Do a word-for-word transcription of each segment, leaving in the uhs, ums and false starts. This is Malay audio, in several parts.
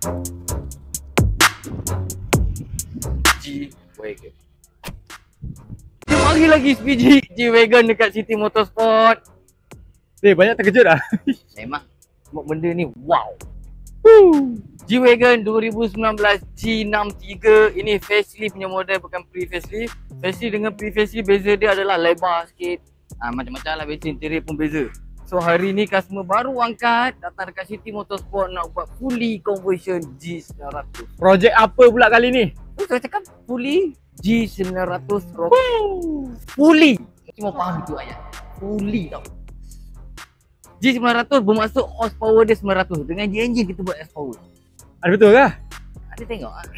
G-Wagon. Dia mari lagi sebiji G-Wagon dekat City Motorsport. Eh, banyak terkejut dah. Memang buat benda ni wow. Woo. G-Wagon dua ribu sembilan belas G enam tiga. Ini facelift punya model, bukan pre-facelift. Facelift dengan pre-facelift beza dia adalah lebar sikit. Ha, macam-macam lah, beza interior pun beza. So hari ni customer baru angkat datang dekat City Motorsport nak buat fully conversion G sembilan ratus. Projek apa pula kali ni? Tu saya cakap fully G sembilan ratus Rock. Fully. Mesti mau faham tu ayat. Fully tau. G sembilan ratus bermaksud horsepower dia sembilan ratus. Dengan G engine kita buat horsepower. Ada betul ke? Ada tengok ah.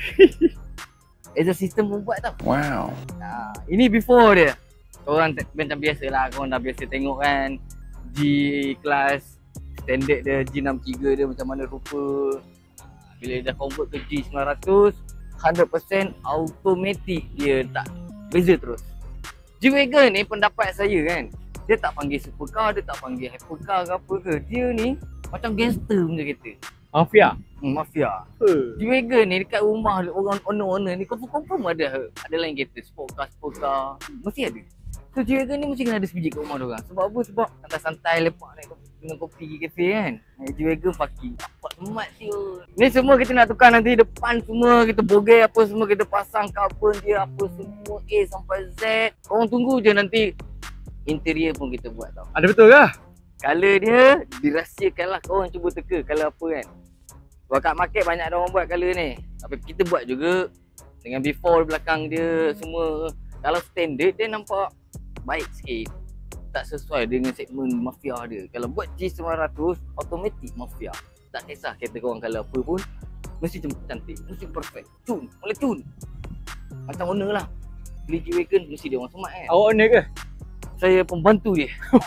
As a system pun buat tau. Wow. Nah, ini before dia. Korang macam biasa lah, korang dah biasa tengok kan G class standard dia, G enam tiga dia macam mana rupa. Bila dah convert ke G sembilan ratus, one hundred percent automatic dia tak beza terus. G-Wagon ni pendapat saya kan, dia tak panggil supercar, dia tak panggil hypercar ke apa ke. Dia ni macam gangster punya kereta. Mafia. Hmm, mafia. Huh. G-Wagon ni dekat rumah orang owner-owner ni confirm-confirm ada ada lain kereta, sportcar, sportcar. Mesti ada. So G-Wagon ni mesti kena ada sebiji kat rumah diorang. Sebab apa? Sebab santai-santai lepak naik kopi, minum kopi pergi kafe kan. G-Wagon parking. Dapat semat siul. Ni semua kita nak tukar nanti depan semua, kita bogey apa semua, kita pasang carbon dia apa semua A sampai Z. Korang tunggu je nanti interior pun kita buat tau. Ada betul ke? Color dia dirahsiakan lah, korang cuba teka color apa kan. Sebab kat market banyak orang buat color ni. Tapi kita buat juga dengan before belakang dia semua. Kalau standard dia nampak baik sikit. Tak sesuai dengan segmen mafia dia. Kalau buat G sembilan ratus automatic mafia. Tak kisah kereta korang color apa pun, mesti cantik, mesti perfect. Cun, boleh cun. Macam owner lah. Beli G-Wagon mesti dia orang smart kan. Awak owner ke? Saya pembantu dia.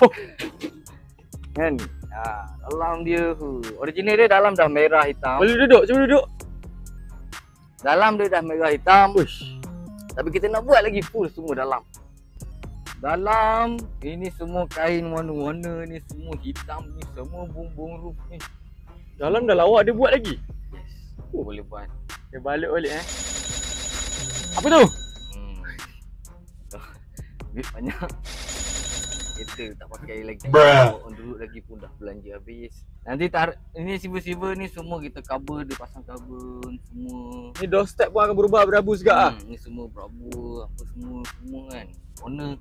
Kan? Ha, dalam dia huh. Original dia dalam dah merah hitam. Boleh duduk, cuba duduk. Dalam dia dah merah hitam. Uish. Tapi kita nak buat lagi full semua dalam. Dalam ini semua kain warna-warna ni, semua hitam ni, semua bumbung roof ni. Dalam dah lawak dia buat lagi. Yes. Oh, boleh buat. Dia balik balik eh. Apa tu? Hmm. Duit banyak. Kita tak pakai lagi. Bruh. On dulu lagi pun dah belanja habis. Nanti tar ini silver-silver ni semua kita cover, dia pasang carbon semua. Ni doorstep pun akan berubah berabu juga ah. Hmm, ni semua berabu apa semua semua kan. Owner.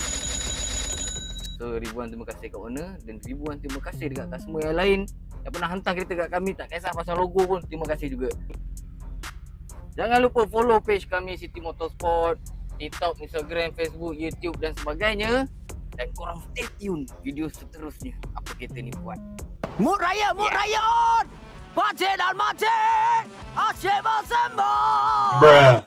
So ribuan terima kasih kat owner dan ribuan terima kasih dekat customer yang lain yang pernah hantar kereta kat kami, tak kisah pasal logo pun terima kasih juga. Jangan lupa follow page kami City Motorsport, TikTok, Instagram, Facebook, YouTube dan sebagainya. Dan korang stay tune video seterusnya apa kereta ni buat. Mood raya, mood yeah. raya on! Pancik dan mancik! Asyik bersembang!